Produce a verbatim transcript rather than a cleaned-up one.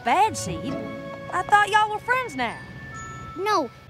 bad seed. I thought y'all were friends now. No,